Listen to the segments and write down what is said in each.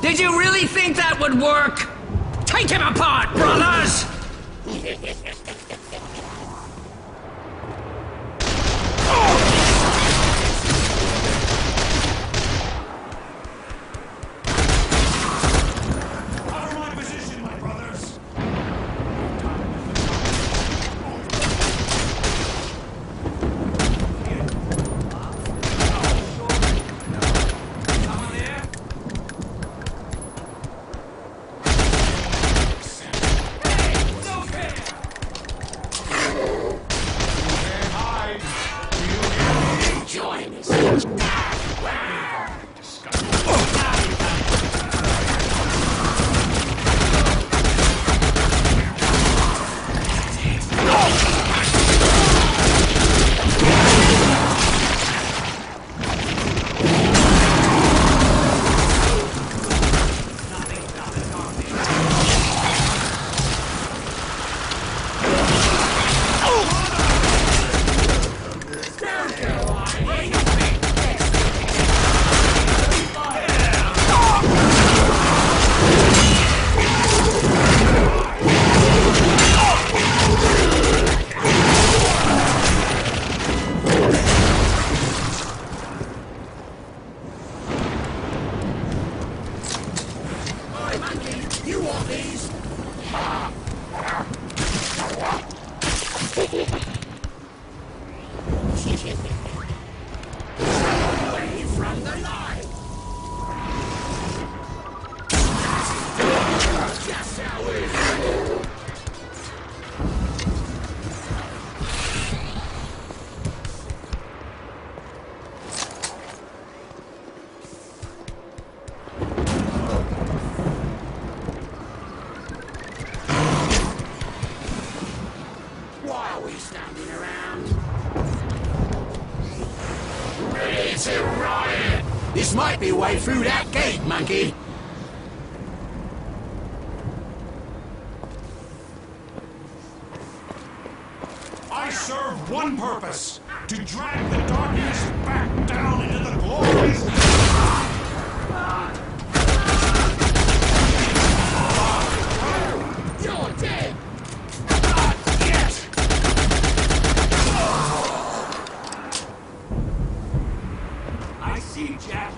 Did you really think that would work? Take him apart, brothers! This might be a way through that gate, monkey. I serve one purpose, to drag the darkness back down into the glories. You're dead. I see Jackie.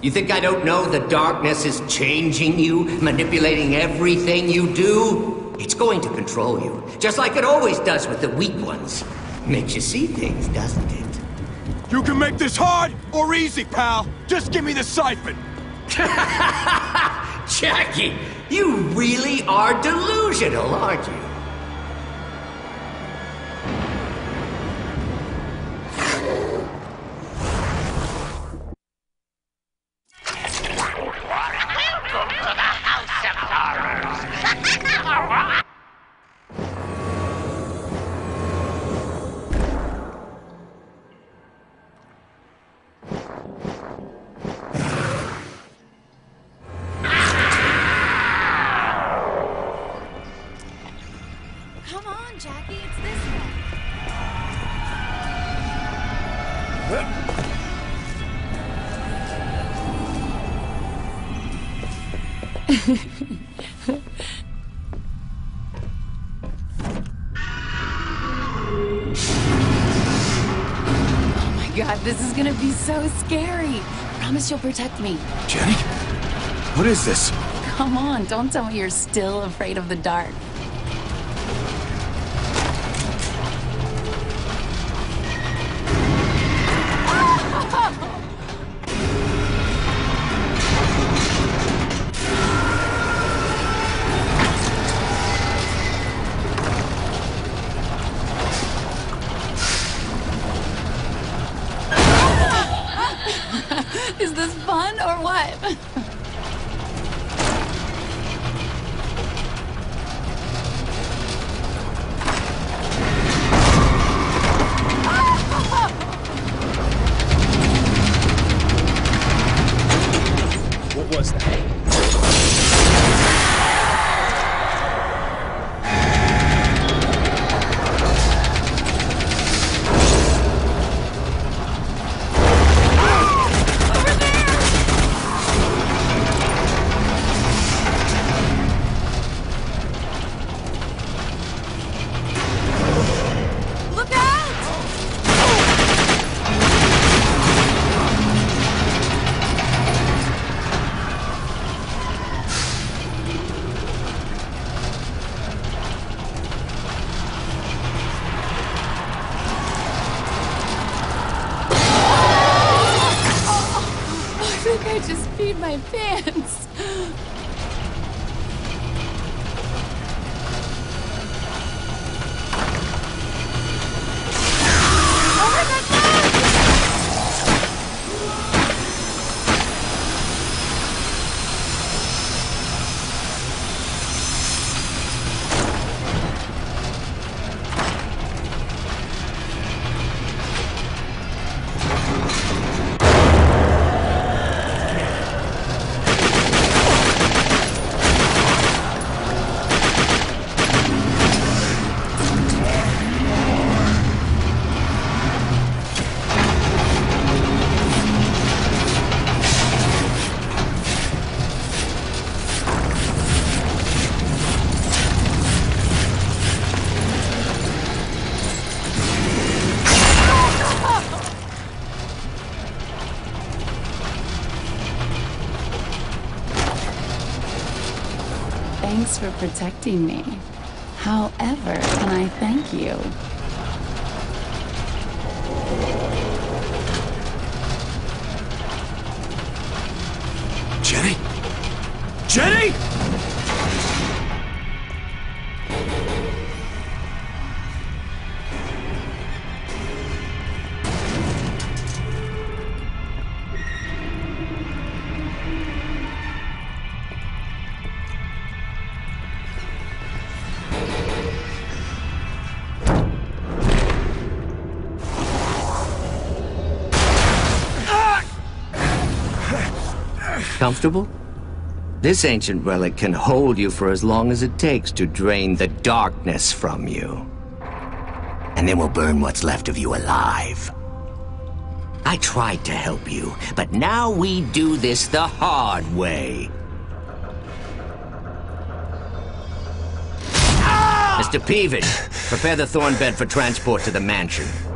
You think I don't know the darkness is changing you, manipulating everything you do? It's going to control you, just like it always does with the weak ones. Makes you see things, doesn't it? You can make this hard or easy, pal. Just give me the siphon. Jackie, you really are delusional, aren't you? Come on, Jackie, it's this way. Oh my God, this is gonna be so scary. Promise you'll protect me. Jenny? What is this? Come on, don't tell me you're still afraid of the dark. Is this fun or what? What was that? I just peed my pants. Oh my God, Thanks for protecting me. However, can I thank you? Jenny? Jenny? Comfortable? This ancient relic can hold you for as long as it takes to drain the darkness from you. And then we'll burn what's left of you alive. I tried to help you, but now we do this the hard way. Mr. Peevish, prepare the thorn bed for transport to the mansion.